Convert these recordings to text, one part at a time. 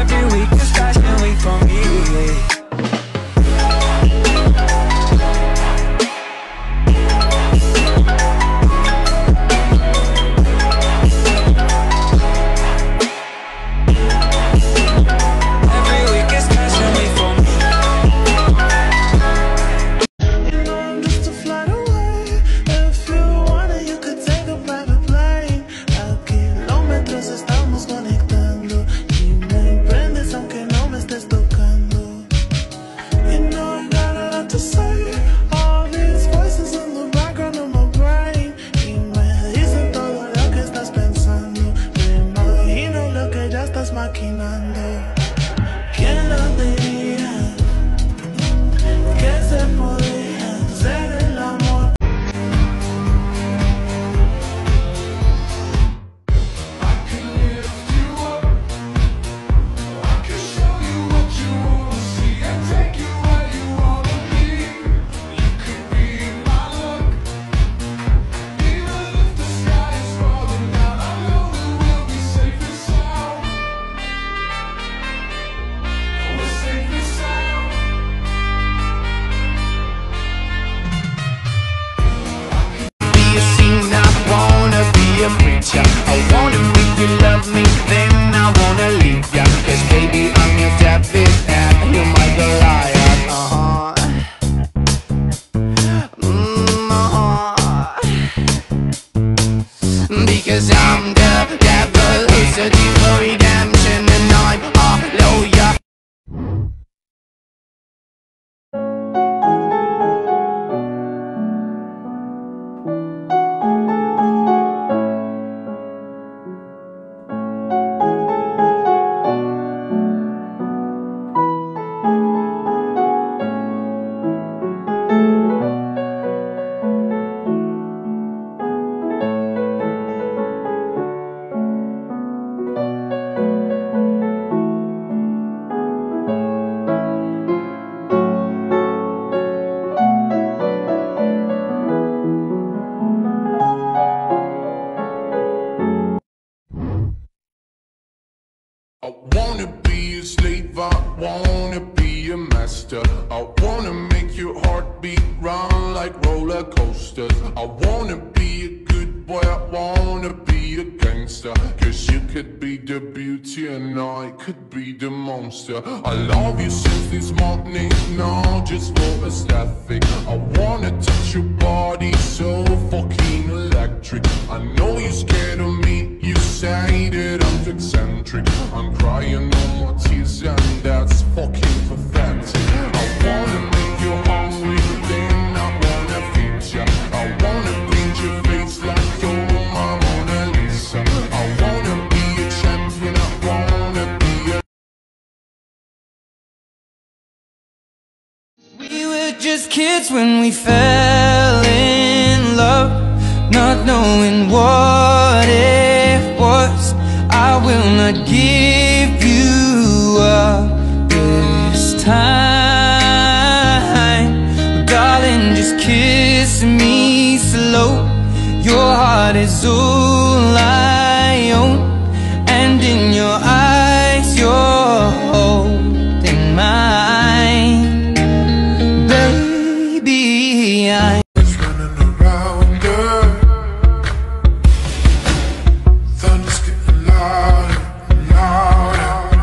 Every week is fashion week for me. I wanna make you love me, then I wanna leave ya. Cause baby, I'm your David and you're my Goliath. Because I'm the devil who's searching for redemption, and I'm a lawyer. I wanna be a slave, I wanna be a master. I wanna make your heartbeat run like roller coasters. I wanna be a good boy, I wanna be a gangster. Cause you could be the beauty and I could be the monster. I love you since this morning, not just for aesthetic. I wanna touch your body so fucking electric. I know you're scared of me, you say that I'm eccentric. I'm crying no more tears and that's fucking pathetic. I wanna make you hungry, then I wanna feed ya. I wanna paint your face like you're my Mona Lisa. I wanna be a champion, I wanna be a... We were just kids when we fell in love, not knowing what it was. I will not give you up this time, darling, just kiss me slow. Your heart is all I own, and in your eyes you're holding mine. Baby, I'm running around, girl. Thunder's getting louder and louder.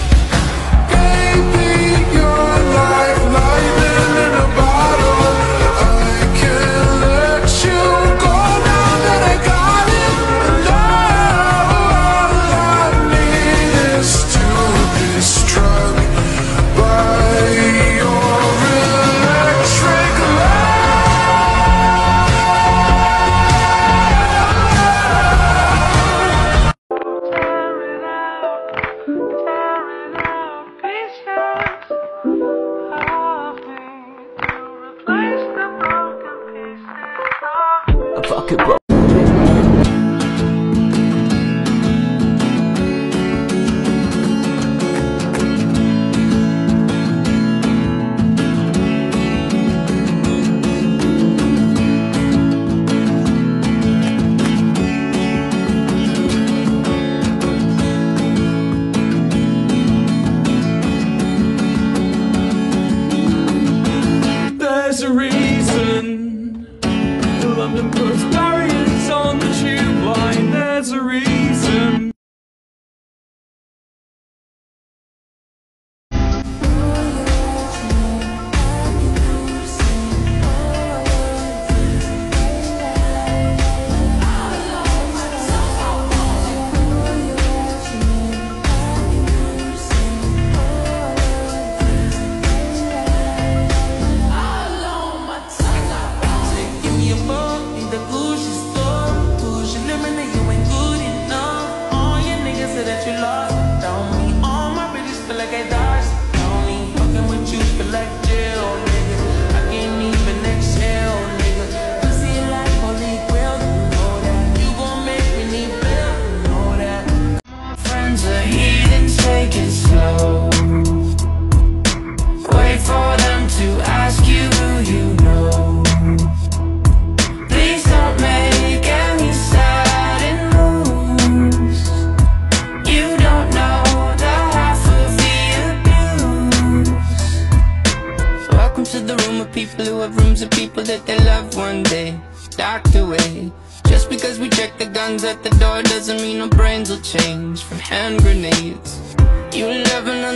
Baby, you're like lightning in a bottle. I can't let you go now that I got it. And all I need is to be struck by your electric light. Fuck it, bro. people who have rooms of people that they love one day docked away. Just because we check the guns at the door doesn't mean our brains will change from hand grenades. You never know.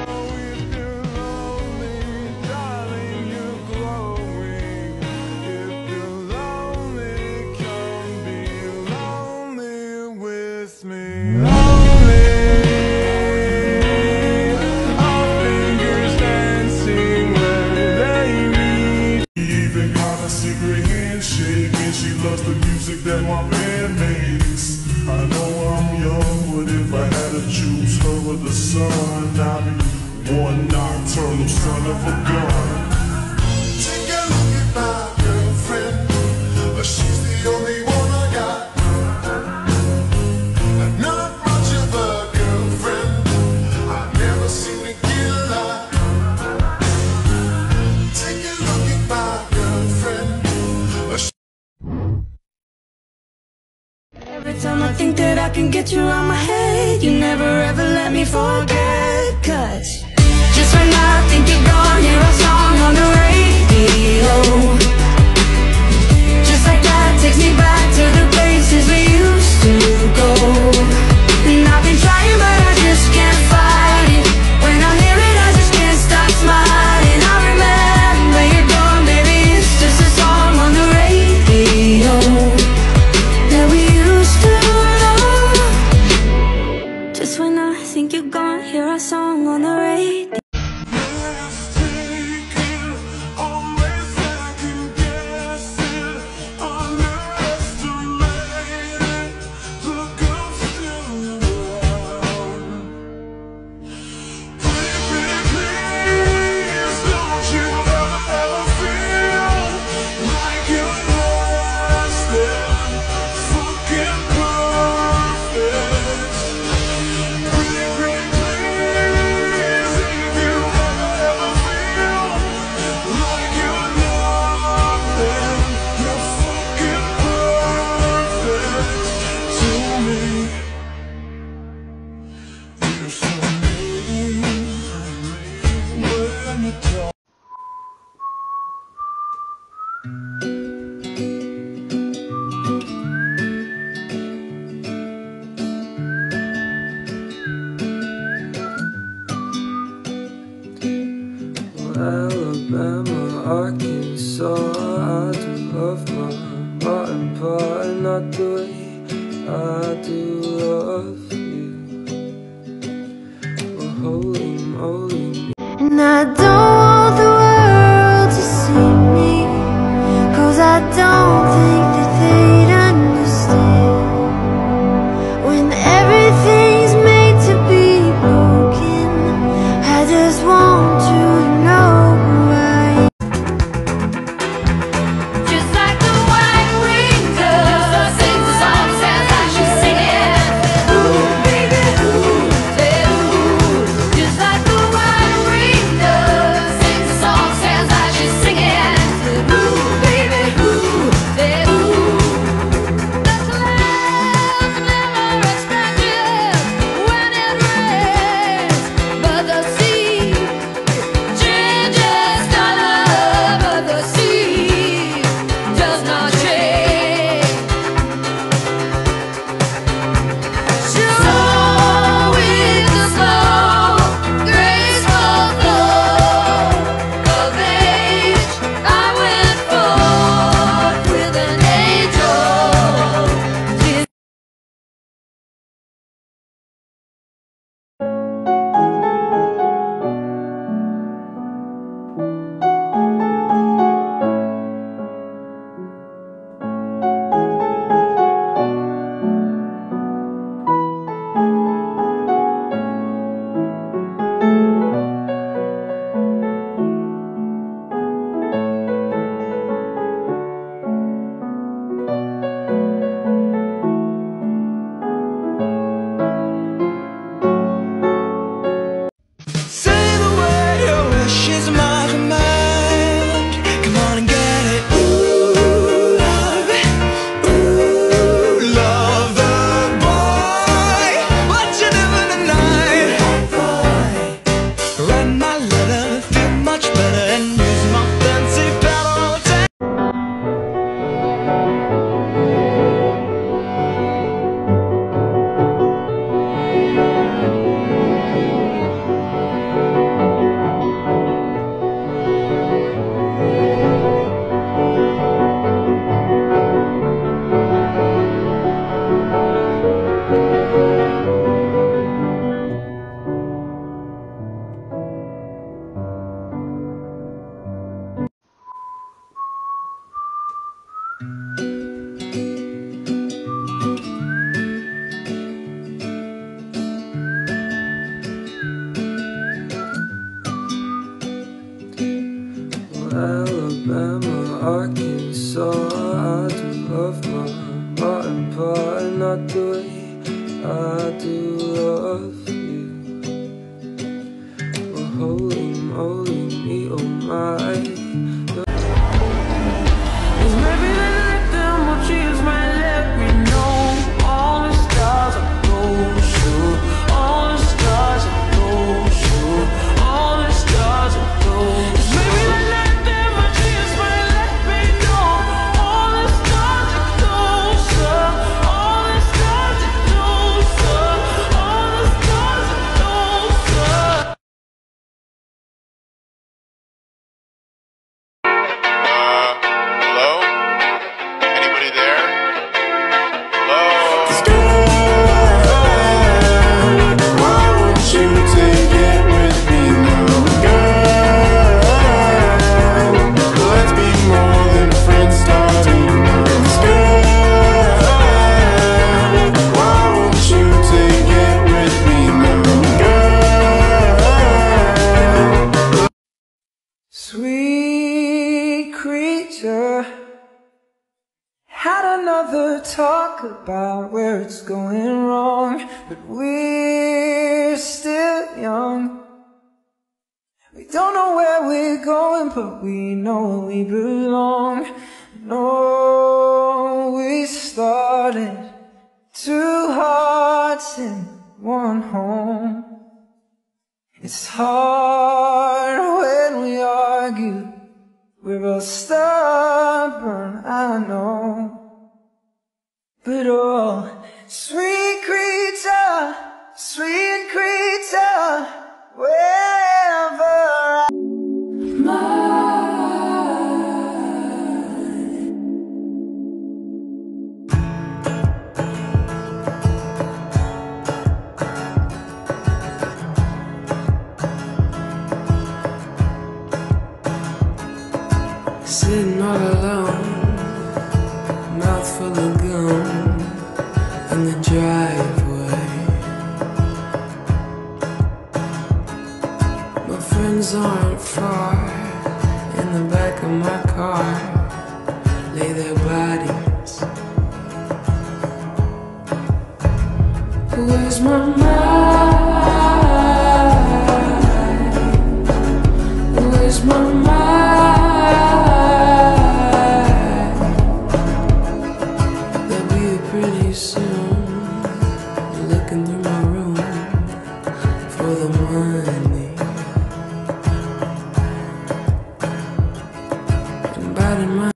That my band makes. I know I'm young, but if I had to choose her or the sun, I'd be one nocturnal son of a gun. Take a look at my girlfriend, she's the only one I got. I'm not much of a girlfriend, I never seem to get a lot. Take a look at my girlfriend. Every time I think that I can get you out my head, you never ever let me forget. Cause just when I think you're gone, hear a song on the radio. Just like that takes me back to the places we used to go. And I've been trying but I just can't fight it. When I hear it I just can't stop smiling. I remember you're gone, baby, it's just a song on the radio that we used to love. Just when I think you're gone, hear a song on the radio. Alabama, Arkansas, I do love my mutton pie, not the way I do love you. Well, holy moly. And I don't want the world to see me, 'cause I don't think that they'd understand when everything's made to be broken. I just want you to know who I am. Just like the white winged dove sings the song as I should sing it. Ooh, baby, ooh, say ooh. Just like the white Alabama, Arkansas, I do love my mom and pa, not the way I do love you. Well, holy moly me, oh my. Maybe let them what cheers might let me know. All the stars are close, all the stars are close, all the stars are close. Maybe let them what cheers might let me know. All the stars are closer, all the stars are closer, all the stars are closer. Hello? Anybody there? Hello? Why won't you take it with me now, girl? Let's be more than friends starting now, girl. Why won't you take it with me now, girl? Sweet creature, had another talk about where it's going wrong, but we're still young. We don't know where we're going, but we know we belong. No, we started two hearts in one home. It's hard when we argue. We're both stubborn, I know. But oh, sweet creature, wherever I sitting all alone, mouth full of gum in the driveway. My friends aren't far, in the back of my car lay their bodies. Where's my mind? Where's my mind? Pretty soon, looking through my room for the money, inviting my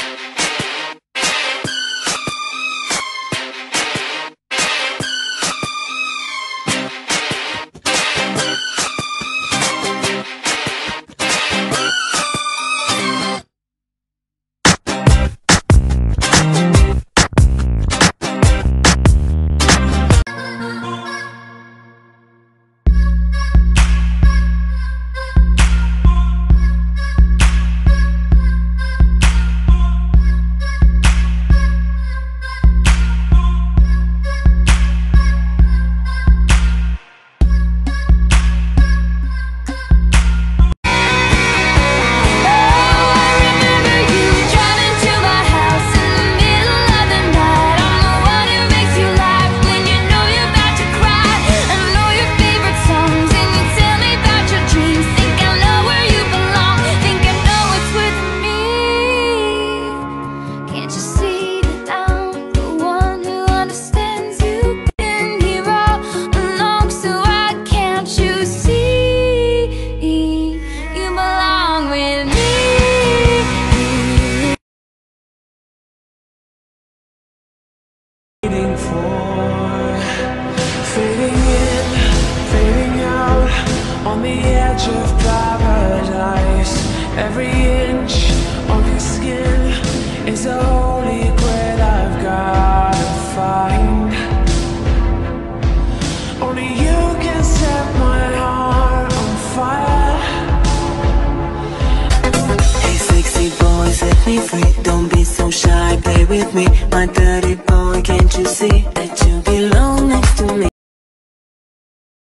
on the edge of paradise. Every inch of your skin is a holy grail I've gotta find. Only you can set my heart on fire. Hey sexy boy, set me free. Don't be so shy, play with me. My dirty boy, can't you see that you